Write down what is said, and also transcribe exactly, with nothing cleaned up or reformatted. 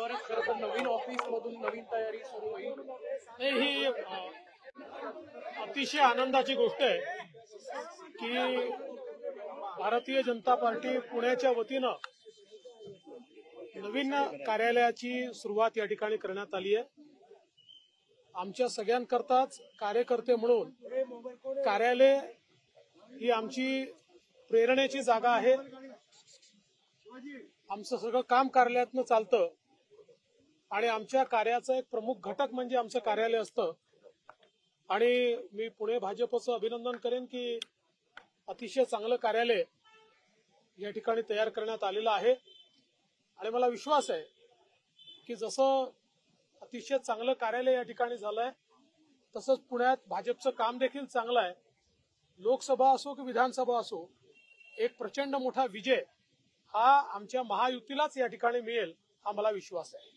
लवकरच खरं तर नवीन ऑफिस मधून नवीन तयारी सुरू होईल. नाही, ही अतिशय आनंदाची गोष्ट आहे की भारतीय जनता पार्टी पुण्याच्या वतीनं नवीन कार्यालयाची सुरुवात या ठिकाणी करण्यात आली आहे. आमच्या सगळ्यांकरताच कार्यकर्ते म्हणून कार्यालय ही आमची प्रेरणेची जागा आहे. आमचं सगळं काम कार्यालयातनं चालतं आणि आमच्या कार्याचा एक प्रमुख घटक म्हणजे आमचं कार्यालय असतं. आणि मी पुणे भाजपचं अभिनंदन करेन की अतिशय चांगलं कार्यालय या ठिकाणी तयार करण्यात आलेलं आहे. आणि मला विश्वास आहे की जसं अतिशय चांगलं कार्यालय या ठिकाणी झालंय तसंच पुण्यात भाजपचं काम देखील चांगलं आहे. लोकसभा असो की विधानसभा असो, एक प्रचंड मोठा विजय हा आमच्या महायुतीलाच या ठिकाणी मिळेल हा मला विश्वास आहे.